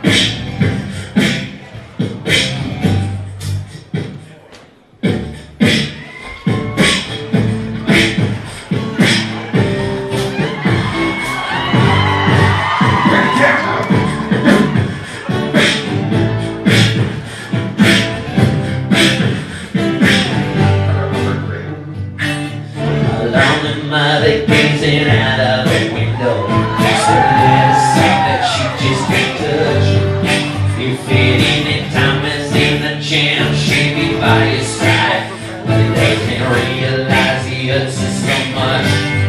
Mother gazing out of the window, staring at a sight that she just can't touch. If any time is in the jam, she'd be by your side, but it doesn't realize he hurts her so much.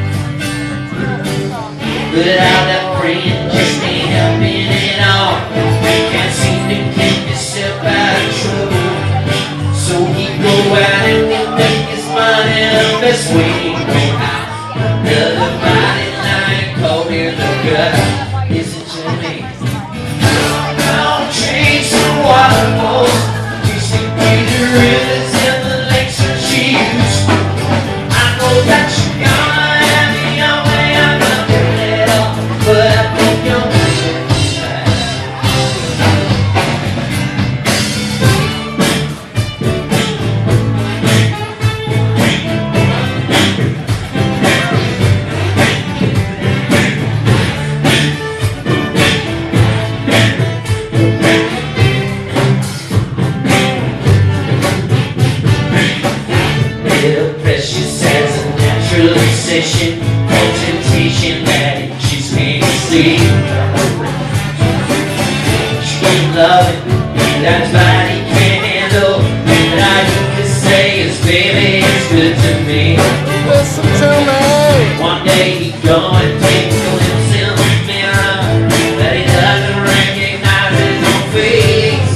But all that praying just ain't helping at all. Can't seem to keep yourself out of trouble, so he go out and he make his money the best way he know how. Another body lying cold in the gut. Is it Jimmy? Don't change the waterfalls, chasing through the rivers and the lakes that she used to. I know that you're gonna have me your way, I'm not doing it all, but I think you're pushing me back. Precious as a natural obsession, or temptation that it just can't see. She can't love it, that body can't handle, and all you can say is, baby, it's good to me. Listen to me. One day he go and take a glimpse in the mirror, that he doesn't recognize his own face.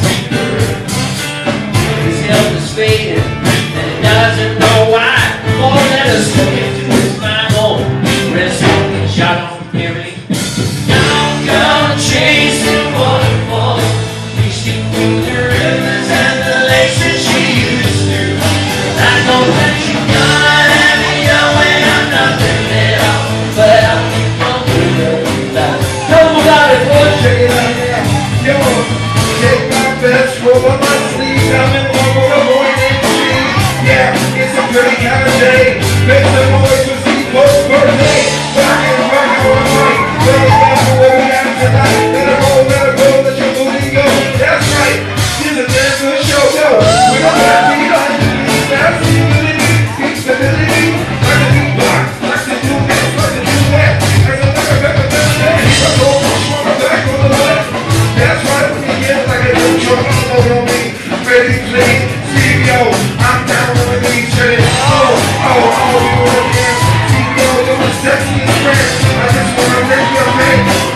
His health is fading, and he doesn't know why. More than a step into his mind, oh, rest on the shot on Mary. Don't go chasing waterfalls, reaching through the rivers and the lakes that she used to. I know that you're gonna have me your way, I'm nothing at all, but I think I'm good about it. Come on, boy, check it out now. Yo, take my best, roll up my sleeves, I'm in love with a boy named Steve. Yeah, it's a pretty kind of day. Make the noise with Steve Pope's birthday. Rockin', rockin' all night. Well, that's what we got tonight. Let it go, let your booty go. That's right, it's a damn good show, yo. We don't have to be like this. That's the ability, it's the ability. Like the beatbox, like the do this, like the do that. Like the back, I go back on the left. That's right, when you get like a little trouble on me. Ready, play, CEO, I'm down on the knees, ready. Oh, you wanna dance? CEO, you're the sexiest friend. I just wanna make your man.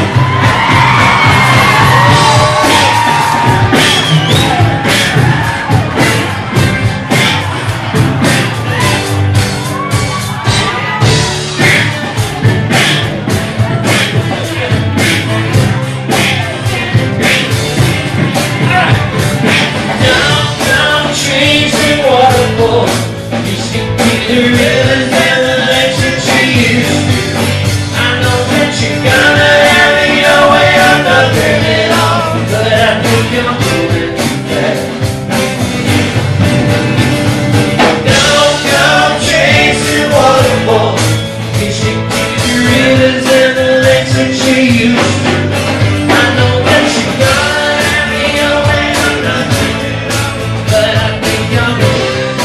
The rivers and the lakes that she used to. I know that you're gonna have it your way, I'm nothing at all, but I think you're moving too fast. Don't go chasing waterfalls, fishing through the rivers and the lakes that she used to. I know that you're gonna have it your way, I'm nothing at all, but I think you're moving.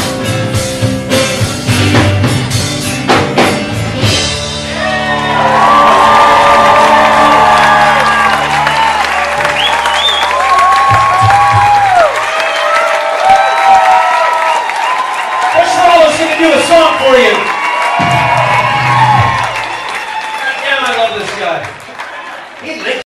Do a song for you. God damn, I love this guy. He